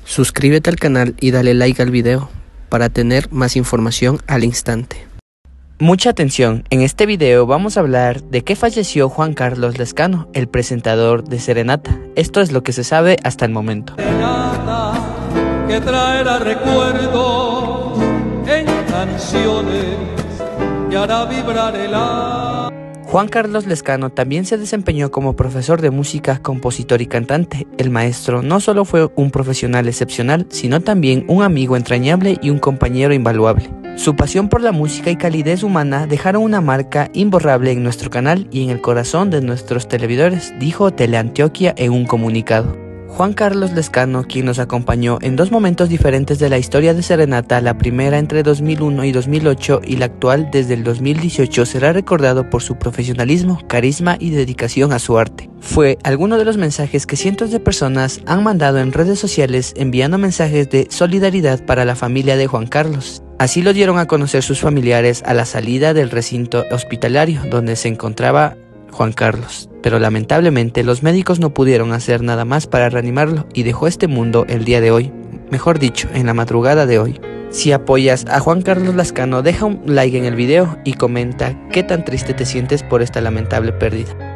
Suscríbete al canal y dale like al video para tener más información al instante. Mucha atención, en este video vamos a hablar de que falleció Juan Carlos Lezcano, el presentador de Serenata. Esto es lo que se sabe hasta el momento. Serenata que traerá recuerdos en canciones y hará vibrar el alma. Juan Carlos Lezcano también se desempeñó como profesor de música, compositor y cantante. El maestro no solo fue un profesional excepcional, sino también un amigo entrañable y un compañero invaluable. Su pasión por la música y calidez humana dejaron una marca imborrable en nuestro canal y en el corazón de nuestros televidores, dijo Teleantioquia en un comunicado. Juan Carlos Lezcano, quien nos acompañó en dos momentos diferentes de la historia de Serenata, la primera entre 2001 y 2008 y la actual desde el 2018, será recordado por su profesionalismo, carisma y dedicación a su arte. Fue alguno de los mensajes que cientos de personas han mandado en redes sociales enviando mensajes de solidaridad para la familia de Juan Carlos. Así lo dieron a conocer sus familiares a la salida del recinto hospitalario donde se encontraba Juan Carlos, pero lamentablemente los médicos no pudieron hacer nada más para reanimarlo y dejó este mundo el día de hoy, mejor dicho, en la madrugada de hoy. Si apoyas a Juan Carlos Lezcano, deja un like en el video y comenta qué tan triste te sientes por esta lamentable pérdida.